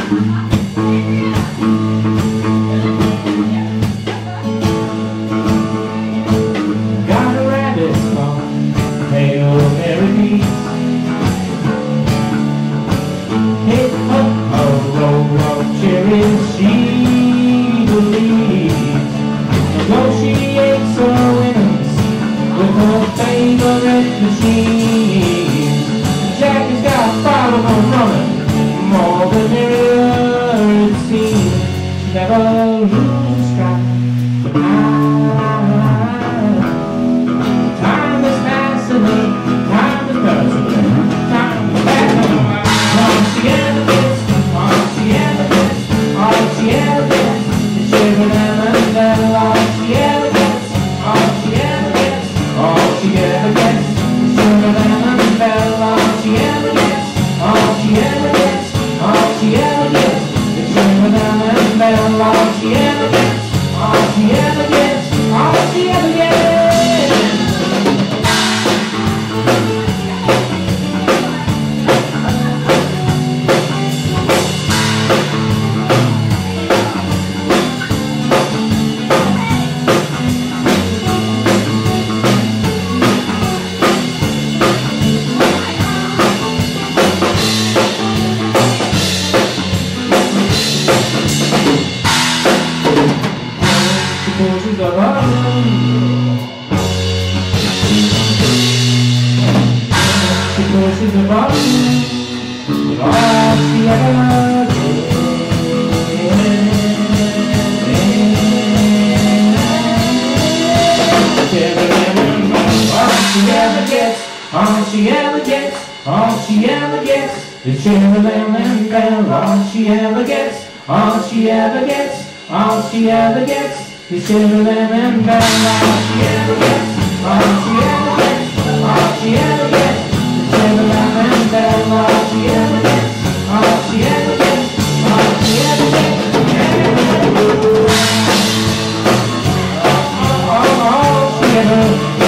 Jack has got a bottle of running more than there it seems. She never loses stride, but time is passing, time is passing, time is passing. All she ever gets, all she ever gets, all she ever gets is shivering and then all she ever gets, all she ever gets, all she ever gets. All she ever gets, all she ever gets, all she ever gets, is shivering and bell. All she ever gets, all she ever gets, all she ever gets. Pushes the button. She pushes the button. All she ever gets. All she ever gets, all she ever gets, all she ever gets is shivering and bell. All she ever gets, all she ever gets, all she ever gets. You shivering and bell. All she ever gets, all she ever gets, all she ever gets. You shivering and bell. All she ever gets, all she ever gets, all she ever gets. All she ever gets.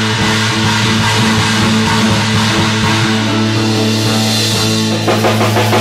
We'll be right back.